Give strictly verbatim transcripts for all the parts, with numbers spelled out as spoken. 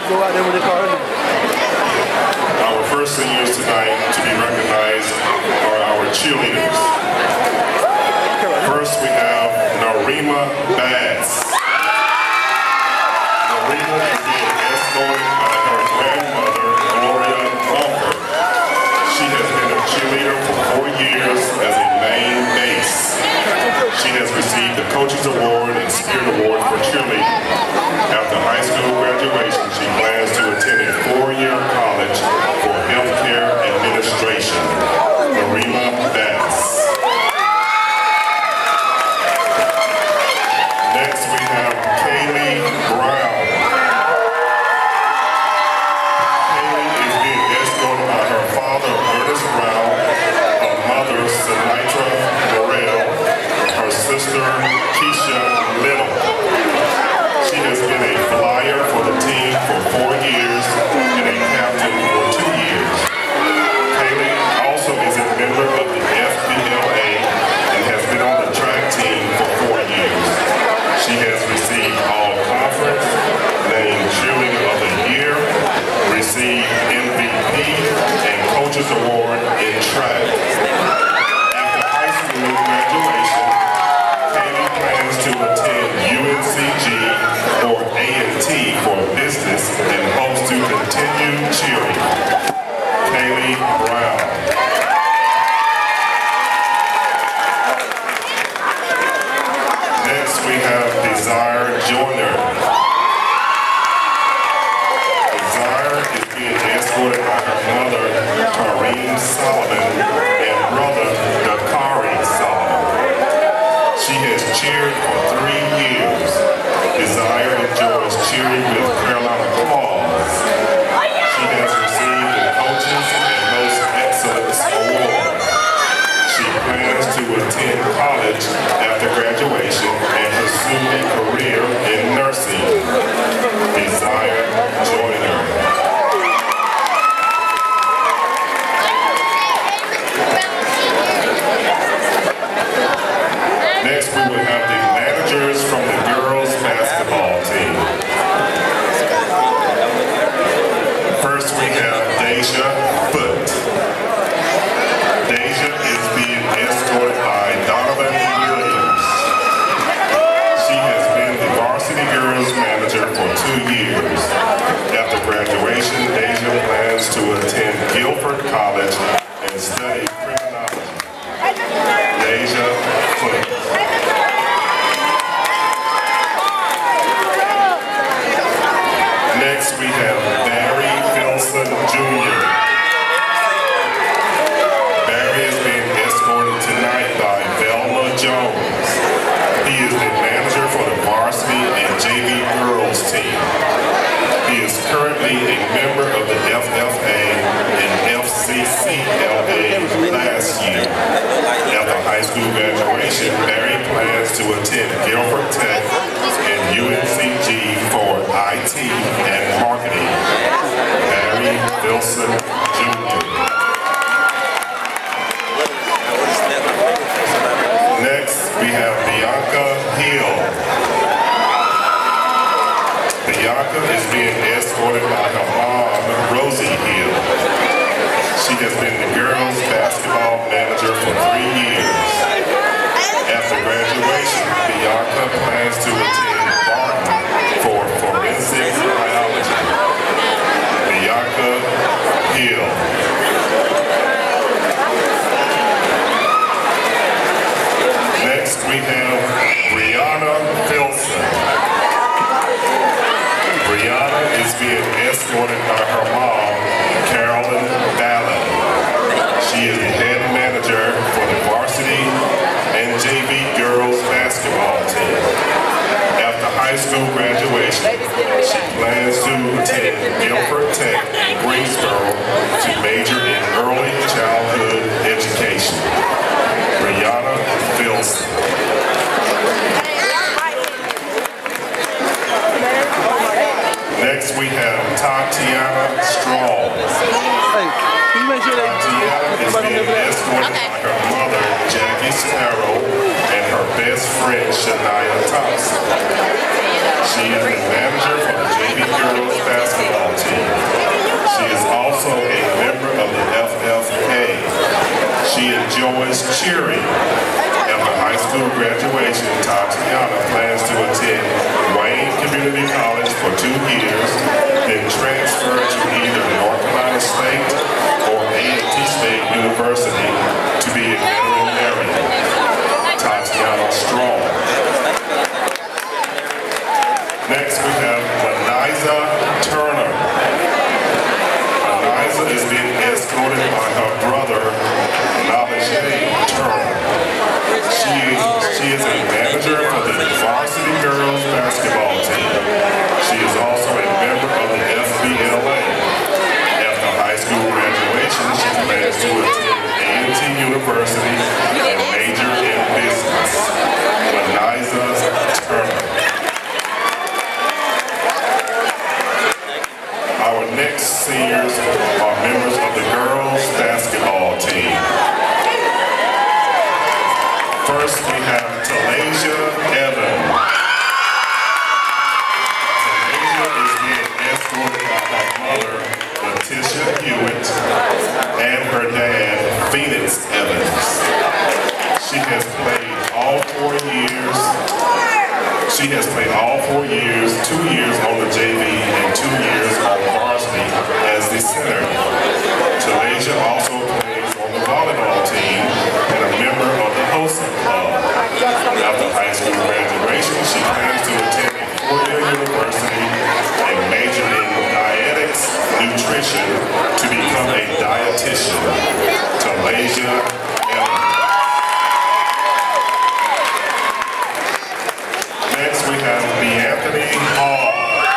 go out there with the car. Our first seniors tonight to be recognized are our cheerleaders. First we have Narima Bass. Narima is being escorted by her grandmother, Gloria Bumper. She has been a cheerleader for four years as a main base. She has received the Coaches Award and Spirit Award for cheerleading. After high school graduation, she plans to attend a four-year college for healthcare administration. Narima Bass. Next we have Kaylee Brown. Kaylee is being escorted by her father, Ernest Brown, her mother, Senoir, her sister, Keisha Little. She has been a flyer for the team for four years and a captain for two years. Kaylee also is a member of the F B L A and has been on the track team for four years. She has received all conference, named Cheerleader of the Year, received M V P and Coaches Award in track. After high school graduation, Kaylee plans to attend U N C G or A and T for business and hopes to continue cheering. Kaylee Brown. Next we have Desire Joyner. Desire is being escorted by her mother, Kareem Solomon, and brother, Dakari Solomon. She has cheered for three years. Desire enjoys cheering with Carolina Claws. She has received the Coaches and Most Excellence Award. She plans to attend college after graduation and pursue a career in nursing. Desire Joyner. Next we will have the managers from the girls basketball team. First we have Deja Foot. Deja is being escorted by Donovan Williams. She has been the varsity girls manager for two years. After graduation, Deja plans to attend Guilford College and study criminology. Deja Foot. Next we have Barry Filson Junior Barry is being escorted tonight by Velma Jones. He is the manager for the varsity and J V girls team. He is currently a member of the F F A and F C C L A last year. After high school graduation, Barry plans to attend Guilford Tech and U N C G for I T and marketing. Barry Wilson Junior Next, we have Bianca Hill. Bianca is being escorted by her mom, Rosie Hill. She has been the girls' basketball manager for three years. After graduation, Bianca plans to attend Barton for forensic biology. Bianca Hill. Next we have Brianna Filson. Brianna is being escorted by her mom, Carolyn Ballard. She is the head manager for the varsity and J V girls basketball team. After high school graduation, she plans to attend Guilford Tech in Greensboro to major in early childhood education. Brianna Filson. Next we have Tatiana Strong. Tatiana is being escorted by her mother, Jackie Sparrow, and her best friend, Shania Thompson. She is the manager for the J V girls basketball enjoys cheering. After high school graduation, Tatiana plans to attend Wayne Community College for two years, then transfer to either North Carolina State or A and T State University to be a veterinarian. Tatiana Strong. Next we have Leniza Turner. Leniza is being escorted by her brother, Nalajay Turner. She is, she is a manager for the varsity girls basketball team. She is also a member of the F B L A. After high school graduation, she plans to attend A and T University and major in business. Leniza Turner. Our next seniors are members of the girls basketball team. First we have Talasia Evans. Talasia is being escorted by her mother, Letitia Hewitt, and her dad, Phoenix Evans. She has played all four years. She has played all four years, two years on the J V and two years on varsity as the center. Talasia also plays on the volleyball team and a member of the Hosting Club. After high school graduation, she plans to attend a four-year university and major in dietetics nutrition to become a dietitian. Talasia Evans. Next we have Anthony Hall.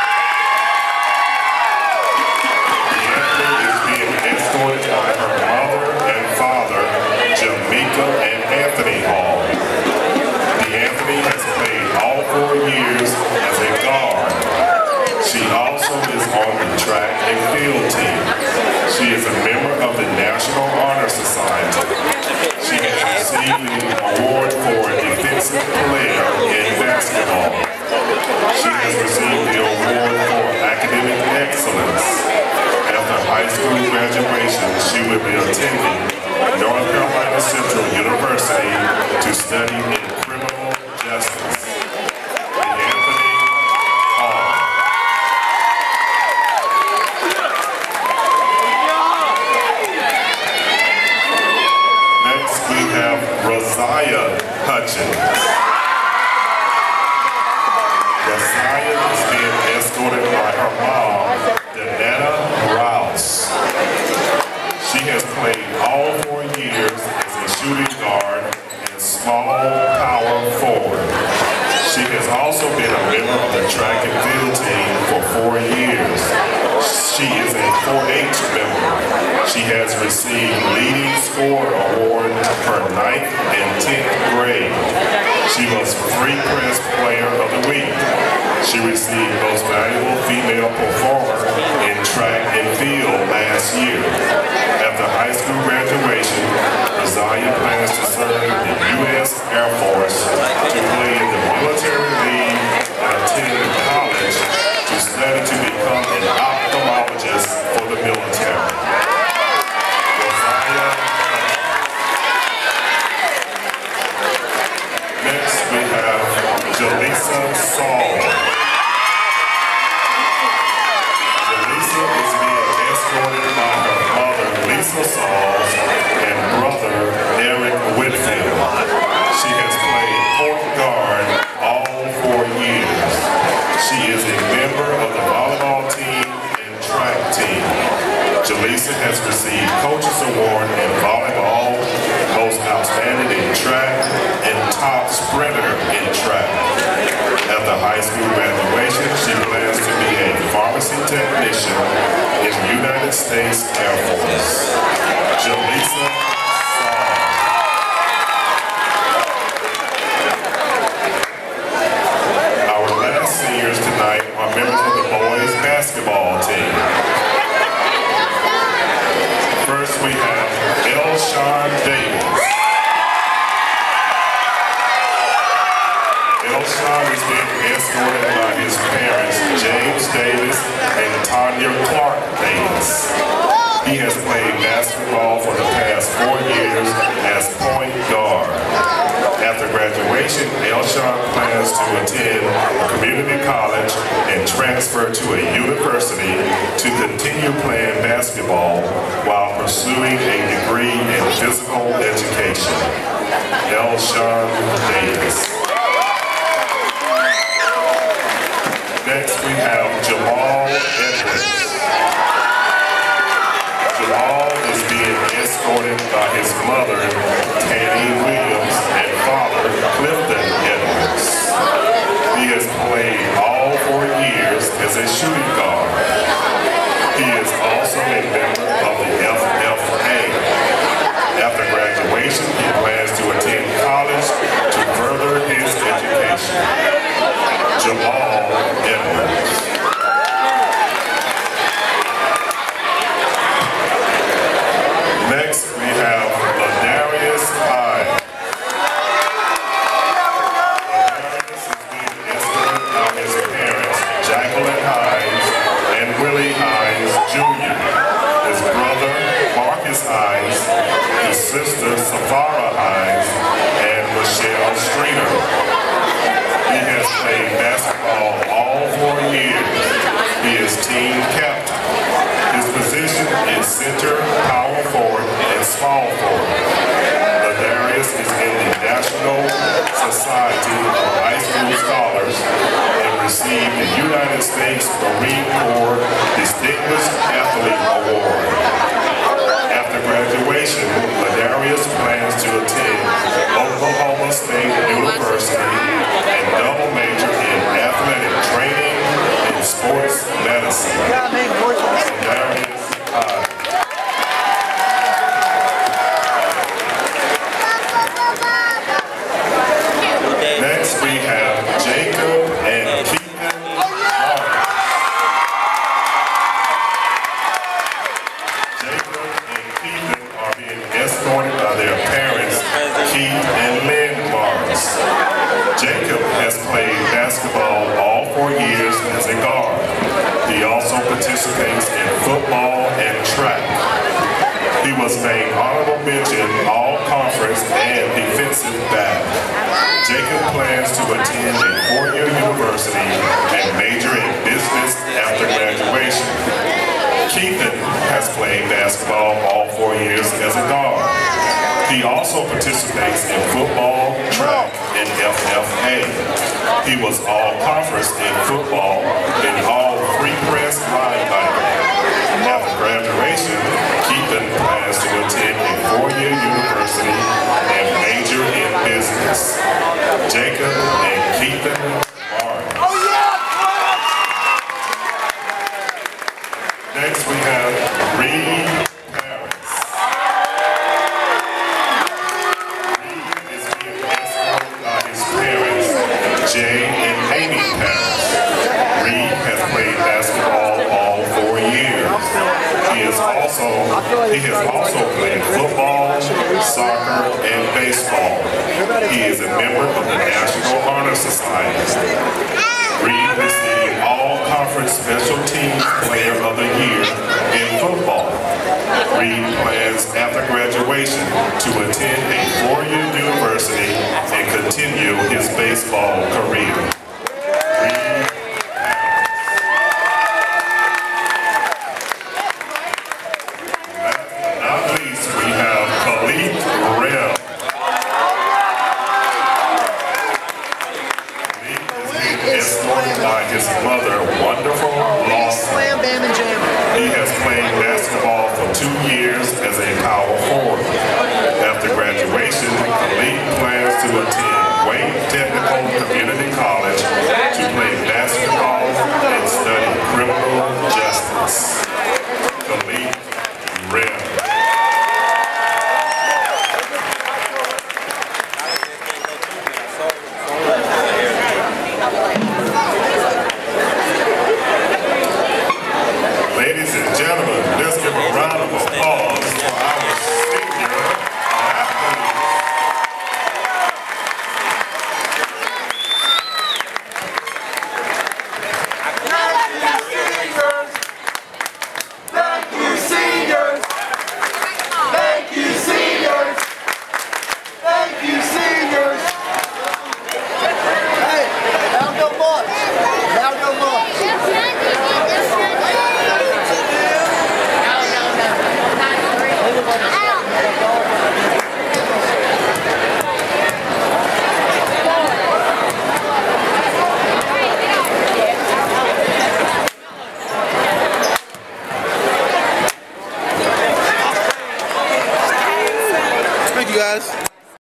Anthony is being escorted by her mother and father, Jamaica and Anthony Hall. Anthony has played all four years as a guard. She also is on the track and field team. She is a member of the National Honor Society. She has received the award for Defensive Player in Basketball. She has received the award for Academic Excellence. After high school graduation, she will be attending North Carolina Central University to study in criminal justice. Anthony Hall. Next we have Rosiah Hutchins. Rosiah is being escorted by her mom, Danetta Rouse. She has played all four years as a shooting guard and small power forward. She has also been a member of the track and field team for four years. She is a four H member. She has received Leading Scorer Award for ninth and tenth grade. She was Free Press Player of the Week. She received Most Valuable Female Performer in track and field last year. After high school graduation, Rosiah plans to serve the U S Air Force, to play in the military league, and attend college to study to become an ophthalmologist for the military. Rosiah. Next we have Jaleesa Saul. Jaleesa is being escorted by her mother, Lisa Sauls, and brother, Eric Whitfield. She has played point guard all four years. She is a member of the volleyball team and track team. Jaleesa has received Coaches Award in volleyball, Most Outstanding in track, and Top Sprinter in track. After high school graduation, she plans to be a pharmacy technician in the United States Air Force. Jaleesa Saul. Our last seniors tonight are members of the boys basketball team. First we have Elshawn Davis. Elshawn is being escorted by his parents, James Davis and Tanya Clark Davis. He has played basketball for the past four years as graduation, Elshawn plans to attend a community college and transfer to a university to continue playing basketball while pursuing a degree in physical education. Elshawn Davis. Next we have Jamal Edwards. Jamal is being escorted by his mother, Tanny Williams, and father, Clifton Edwards. He has played all four years as a shooting guard. He is also a member of the F F A. After graduation, he plans to attend college to further his education. Jamal Edwards. Next, we have Ladarius Hines. Ladarius is being escorted by his parents, Jacqueline Hines and Willie Hines Junior, his brother, Marcus Hines, his sister, Safara Hines, and Michelle Streeter. He has played basketball all four years. He is team captain. His position is center, power forward, and small forward. Ladarius is in the National Society of High School Scholars and received the United States Marine Corps Distinguished Athlete Award. After graduation, Ladarius plans to attend Oklahoma State University and double major in athletic training and sports medicine. Ladarius Hines. Next we have Jacob and Keegan Martin. Jacob and Keegan are being escorted by their parents, Keith and Lynn Morris. Jacob has played basketball all four years as a guard. He also participates in football and track. He was named honorable mention all-conference and defensive back. Jacob plans to attend a four-year university and major in business after graduation. Keithan has played basketball all four years as a guard. He also participates in football, track, and F F A. He was all-conference in football and all free press linebacker. After graduation, Keithan plans to attend a four-year university and major in business. Jacob and Keithan Martin. Next we have Reed Parents. Reed is being escorted by his parents, Jay and Amy Parents. Reed has played basketball all four years. He is also he has also played football, soccer, and baseball. He is a member of the National Honor Society. Reed received All-Conference Special Teams Player of the Year in football. Reed plans after graduation to attend a four-year university and continue his baseball career. Reed escorted by his mother, Wonderful Lawson. Slam, bam, and jam. He has played basketball for two years as a power forward. After graduation, Khalid plans to attend Wayne Technical Community College to play basketball and study criminal justice. Khalid